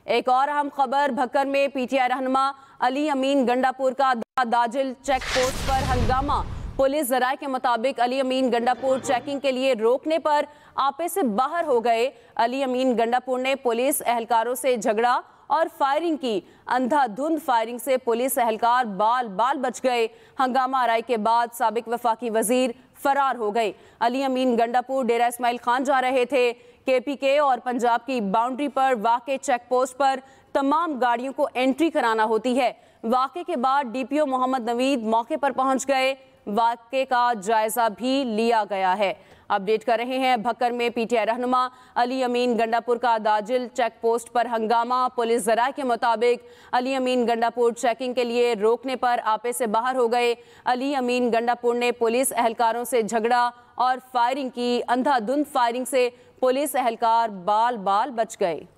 एक और अहम खबर, भक्कर में पीटीआई रहनुमा अली अमीन गंडापुर का दाजिल चेक पोस्ट पर हंगामा। पुलिस जराये के मुताबिक अली अमीन गंडापुर चेकिंग के लिए रोकने पर आपे से बाहर हो गए। अली अमीन गंडापुर ने पुलिस एहलकारों से झगड़ा और फायरिंग की। अंधाधुंध फायरिंग से पुलिस एहलकार बाल बाल बच गए। हंगामा आराई के बाद साबिक वफाकी वजीर फरार हो गए। अली अमीन गंडापुर डेरा इस्माइल खान जा रहे थे। केपीके और पंजाब की बाउंड्री पर वाक़े चेक पोस्ट पर तमाम गाड़ियों को एंट्री कराना होती है। वाक़े के बाद डीपीओ मोहम्मद नवीद मौके पर पहुंच गए। वाक़े का जायजा भी लिया गया है। अपडेट कर रहे हैं, भक्कर में पीटीआई रहनुमा अली अमीन गंडापुर का दाजिल चेक पोस्ट पर हंगामा। पुलिस जराये के मुताबिक अली अमीन गंडापुर चेकिंग के लिए रोकने पर आपे से बाहर हो गए। अली अमीन गंडापुर ने पुलिस एहलकारों से झगड़ा और फायरिंग की। अंधाधुंध फायरिंग से पुलिस एहलकार बाल बाल बच गए।